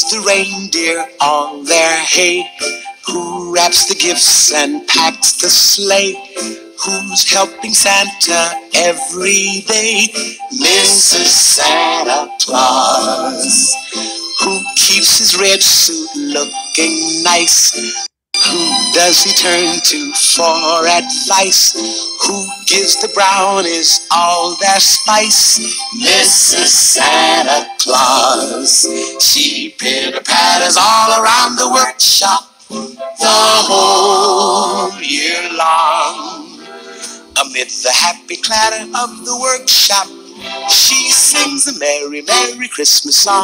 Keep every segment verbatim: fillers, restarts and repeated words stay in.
the reindeer on their hay? Who wraps the gifts and packs the sleigh? Who's helping Santa every day? Missus Santa Claus. Who keeps his red suit looking nice? Who does he turn to for advice? Who gives the brownies all their spice? Missus Santa Claus. She pitter-patters all around the workshop the whole year long. Amid the happy clatter of the workshop, she sings a merry, merry Christmas song.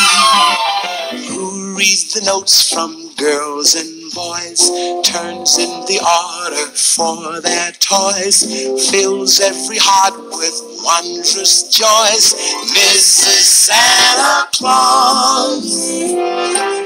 Who reads the notes from girls and boys, turns in the order for their toys, fills every heart with wondrous joys? Missus Santa Claus.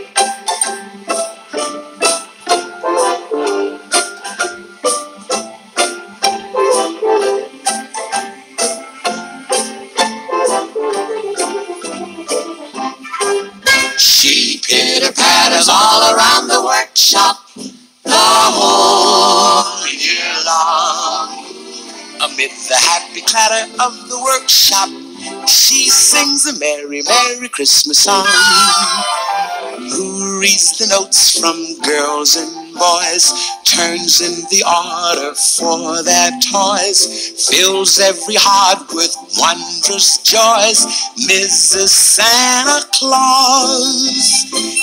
She pitter-patters all around the workshop the whole year long. Amid the happy clatter of the workshop, she sings a merry, merry Christmas song. Who reads the notes from girls and boys, turns in the order for their toys, fills every heart with wondrous joys? Missus Santa Claus.